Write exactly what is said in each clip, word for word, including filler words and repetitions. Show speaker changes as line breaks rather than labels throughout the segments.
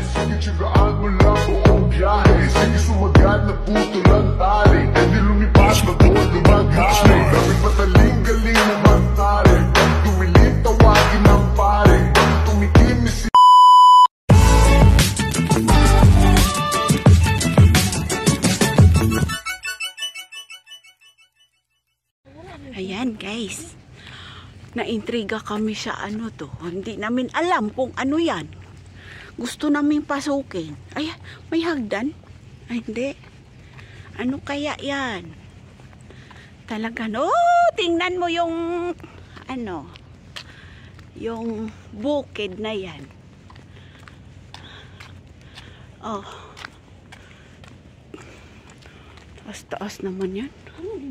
sige tiyagaan mo lang buong biyahe. Sige sumagal na puto lang tali. Hindi lumipas na doon lumaghali. Daming pataling galing na magtali. Pag dumilit tawagin ng pare. Pag tumikim ni si
ayan guys, naintriga kami sa ano to. Hindi namin alam kung ano yan. Gusto namin pasukin. Ay, may hagdan? Ay, hindi. Ano kaya yan? Talaga, no? Tingnan mo yung ano, yung bukid na yan. Oh. Taas-taas naman yan.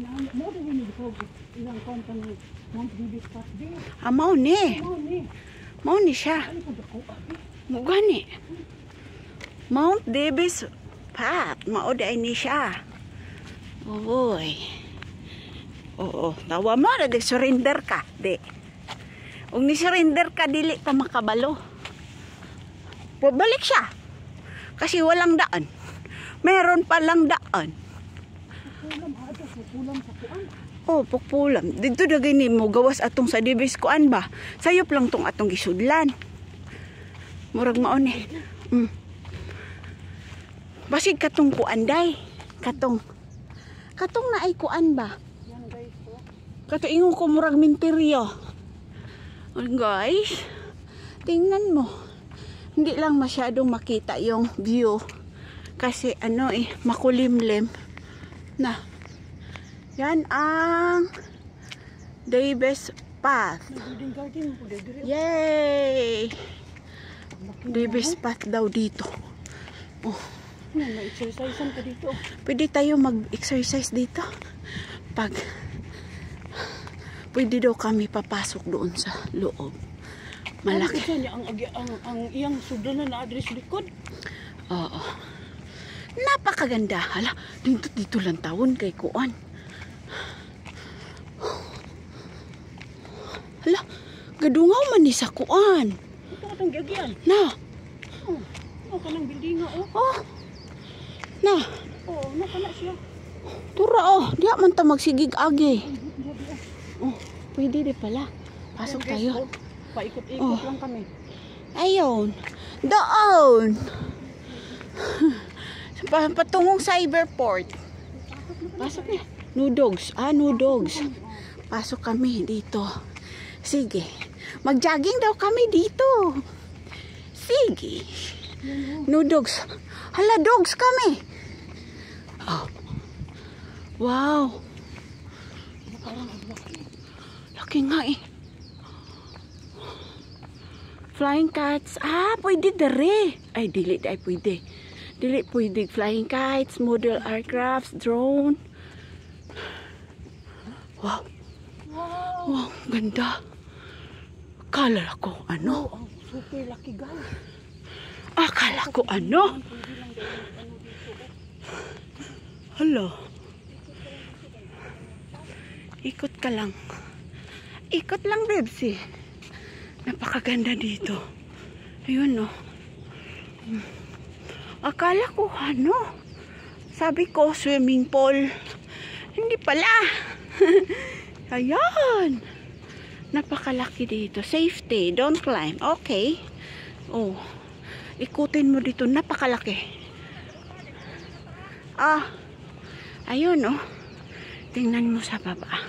Ah, mao ni. Mao ni siya. Mugani. Mount Davis Path. Mao day ni siya. Oy. Oo, tawa mo na surrender ka, di. Ug ni surrender ka dili ta makabalo. Pabalik siya. Kasi walang daan. Meron pa lang daan. Oh, pukpulam. Dito na gini mo gawas atong sa Davis kuan ba? Sayop lang tong atong gisudlan. Murag maon eh. Mm. Basig katong kuan day. Katong. Katong na ay kuan ba? Kato ingon ko murag minteryo. Oh, guys. Tingnan mo. Hindi lang masyadong makita yung view. Kasi ano eh, makulimlim. Na. Yan ang Davis Path. Yay! Davis Path daw dito. Oh.
Mag-exercise ka dito.
Pwede tayo mag-exercise dito. Pag pwede daw kami papasok doon sa loob. Malaki.
Ang, ang, ang, ang iyang sudlan na na-address likod.
Oo. Napakaganda. Hala, dito dito lang taon kay Kuan. Hala, gadungaw man ni sa Kuan.
Ito ka itong gagyan.
Na.
Oh, ano ka ng building nga, oh.
Oh. Na.
Oh, ano ka na siya.
Tura, oh. Diya man ta magsigig agi. Oh, pwede di pala. Pasok tayo.
Oh, paikot-ikot
Oh.
lang kami.
Ayun. Doon. Patungong cyberport. Pasok niya. Nudogs. Ah, nudogs. Pasok kami dito. Sige. Mag-jogging daw kami dito. Sige. Nudogs. Hala, dogs kami. Oh. Wow. Laki nga eh. Flying kites. Ah, pwede dere. Ay, dili ay pwede. Dili pwede. Flying kites, model aircrafts, drone. Wow.
Wow.
Wow, ganda. Akala ko ano?
Oh, ang super laki guys.
Akala ko ano? Hala. Ikot ka lang. Ikot lang, Bebsi. Napakaganda dito. Ayun, no. Akala ko ano? Sabi ko, swimming pool. Hindi pala. Ayan. Napakalaki dito. Safety. Don't climb. Okay. Oh. Ikutin mo dito. Napakalaki. Ah. Ayun, oh. Tingnan mo sa baba.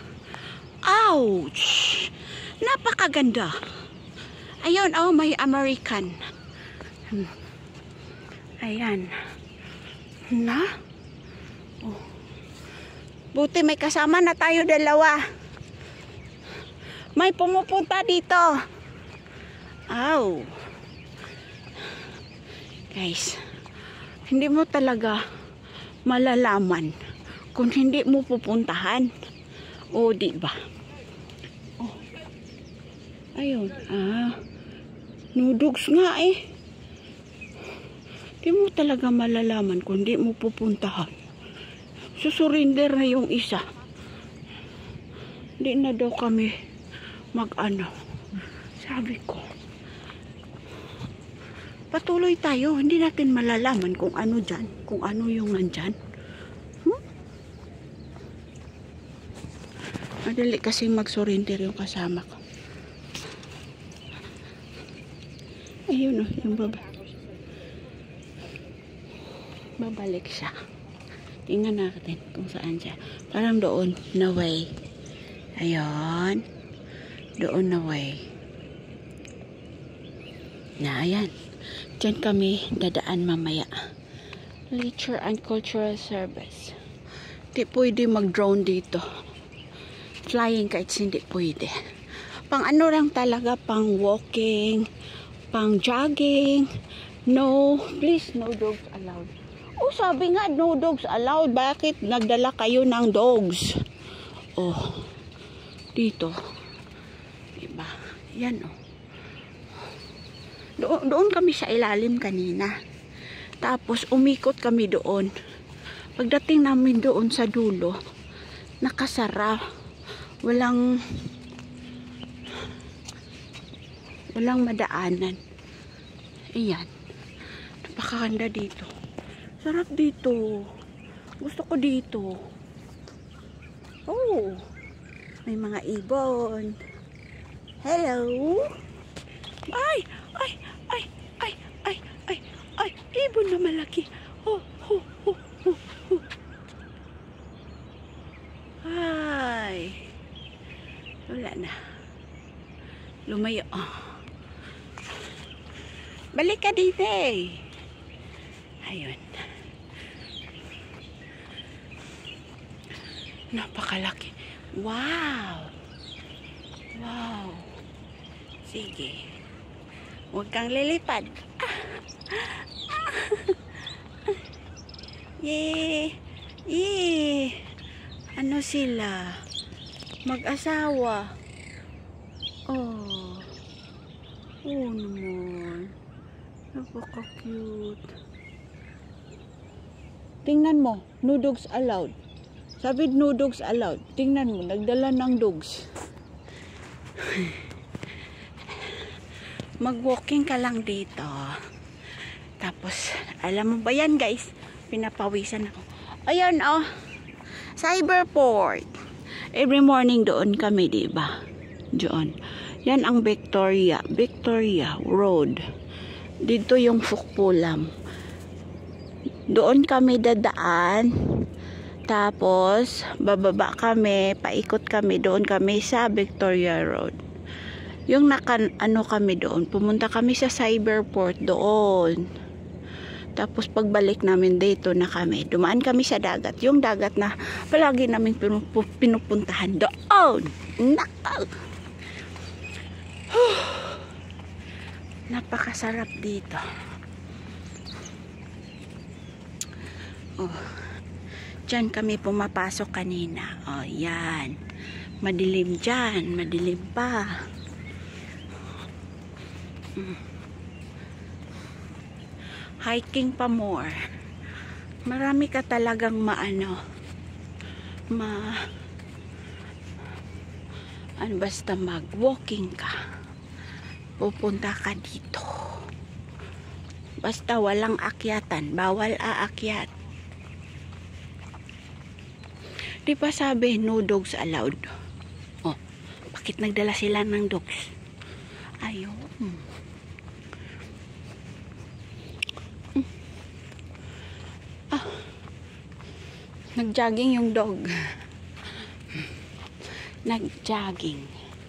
Ouch! Napakaganda. Ayun, oh. May American. Hmm. Ayan. Na? Oh. Buti may kasama na tayo dalawa. May pumupunta dito. Ow. Guys, hindi mo talaga malalaman kung hindi mo pupuntahan. O, di ba? Oh. Ayun. Ah. Nudogs nga eh. Hindi mo talaga malalaman kung hindi mo pupuntahan. Susurinder na yung isa. Hindi na daw kami mag-ano. Sabi ko. Patuloy tayo. Hindi natin malalaman kung ano dyan. Kung ano yung nandyan. Hmm? Madali kasi mag-surrender yung kasama ko. Ayun o, yung baba. Babalik siya. Tingnan natin kung saan siya. Parang doon, na way. Ayun. Doon na way. Na, ayan. Diyan kami dadaan mamaya. Nature and Cultural Service. Hindi pwede mag-drone dito. Flying kites hindi pwede. Pang ano lang talaga, pang walking, pang jogging. No, please, no dogs allowed. Oh, sabi nga, no dogs allowed. Bakit nagdala kayo ng dogs? Oh, dito. Diba? Yan, oh. Doon, doon kami sa ilalim kanina. Tapos, umikot kami doon. Pagdating namin doon sa dulo, nakasara. Walang, walang madaanan. Ayan. Napakaganda dito. Sarap dito. Gusto ko dito. Oh. May mga ibon. Hello. Ay, ay, ay, ay, ay, ay, ay, ibon na malaki. Oh, oh, oh, oh, oh. Ay. Wala na. Lumayo. Oh. Balik ka dito eh. Ayun. Napakalaki. Wow. Wow. Sige. Huwag kang lilipad. Ah. Ah. Yee. Yee. Ano sila? Mag-asawa. Oh. Oh naman. Napaka-cute. Tingnan mo. No dogs allowed. Sabi no dogs allowed. Tingnan mo. Nagdala ng dogs. Mag-walking ka lang dito. Tapos, alam mo ba yan guys? Pinapawisan ako. Ayan oh. Cyberport. Every morning doon kami, diba? Doon. Yan ang Victoria. Victoria Road. Dito yung Fukpulam. Doon kami dadaan. Tapos, bababa kami. Paikot kami. Doon kami sa Victoria Road. Yung naka, ano kami doon, pumunta kami sa Cyberport doon. Tapos pagbalik namin dito na kami, dumaan kami sa dagat. Yung dagat na palagi namin pinupuntahan doon. Nakaw! Napakasarap dito. Oh. Diyan kami pumapasok kanina. Oh, yan. Madilim dyan. Madilim pa. Hiking pa more. Marami ka talagang maano ma ano basta mag walking ka, pupunta ka dito. Basta walang akyatan, bawal aakyat. Di ba sabi no dogs allowed? Oh, bakit nagdala sila ng dogs? Ayun. Nag-jogging yung dog. Nag-jogging.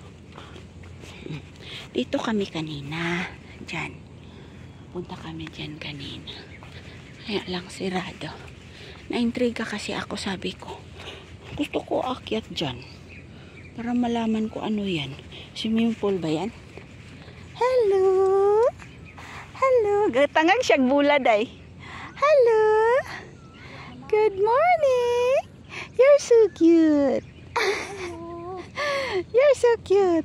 Dito kami kanina. Diyan. Punta kami diyan kanina. Kaya lang sirado. Na-intriga kasi ako, sabi ko. Gusto ko akyat diyan. Para malaman ko ano yan. Swimming pool ba yan? Hello! Hello! Gatangag siyag bulad ay. Hello! Good morning! You're so cute! You're so cute!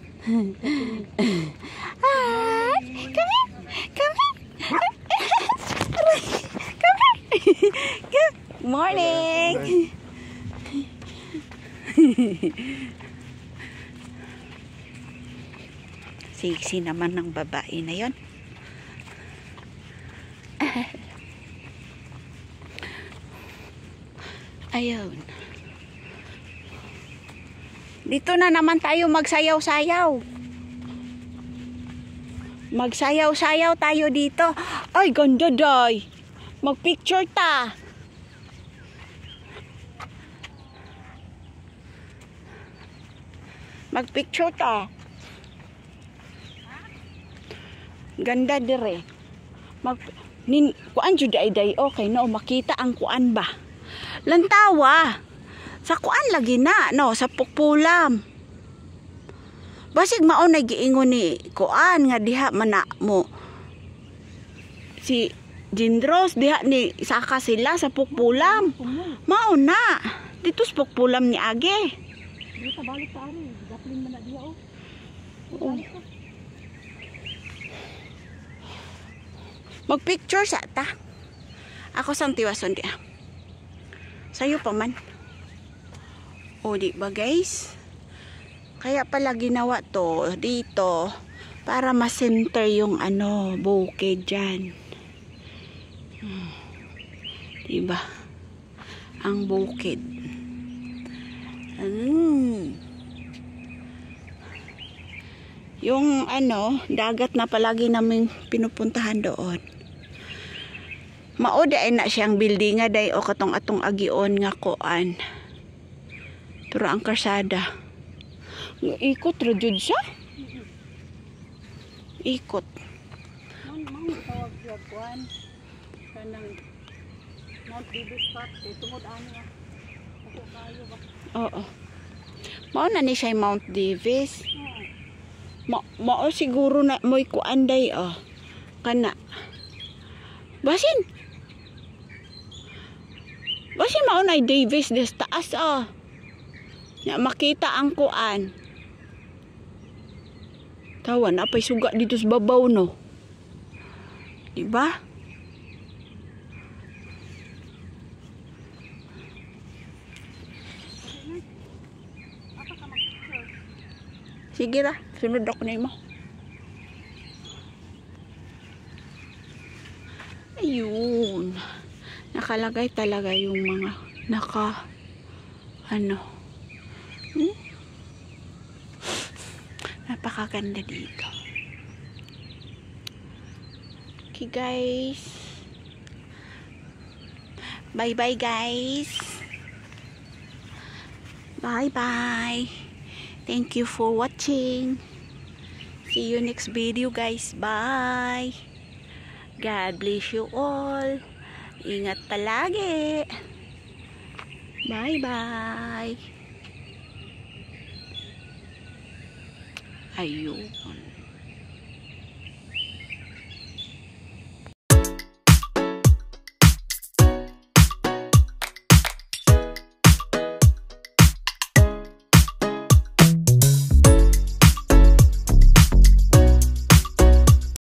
Hi! Come here! Come here! Come here! Good morning! Sexy naman ng babae na yon. Ayun. Dito na naman tayo magsayaw-sayaw. Magsayaw-sayaw tayo dito. Ay, ganda day. Magpicture ta. Magpicture ta. Ganda dire. Mag nin kuan jud ay day okay no makita ang kuan ba. Lantawa. Sa kuan lagi na no sa pukpulam. Basig mao na giingon ni kuan nga diha man na mo. Si Jindros diha ni saka sila sa pukpulam. Mao na. Dito sa pukpulam ni Age.
Dito balik sa ari. Gaplin man na diha oh.
Oh. Magpicture sa ta. Ako sang tiwason di. Sayo pa man. O di ba guys? Kaya pala ginawa to dito para ma-center yung ano bukid dyan. Hmm. Diba? Ang bukid. Hmm. Yung ano, dagat na palagi namin pinupuntahan doon. Mao ay na siyang building nga day o katong atong agion nga kuan. Pero ang karsada. Ikot ra jud siya. Ikot.
Man man tawag siya kuan. Kanang Mount Davis Park kay tungod ani ah. Ako kayo ba?
Oo. Mao na ni siya Mount Davis. Ma mao siguro na mo'y kuan day oh. Kana. Basin. Basin mao na Davis des taas oh. Na makita ang kuan. Tawa na pa'y suga dito sa babaw no. Diba? Sige ra, sunod ako na mo. Ayun. Nakalagay talaga yung mga naka ano. Hmm? Napakaganda dito. Okay guys. Bye bye guys. Bye bye. Thank you for watching. See you next video guys. Bye. God bless you all. Ingat palagi. Bye bye. Ayun.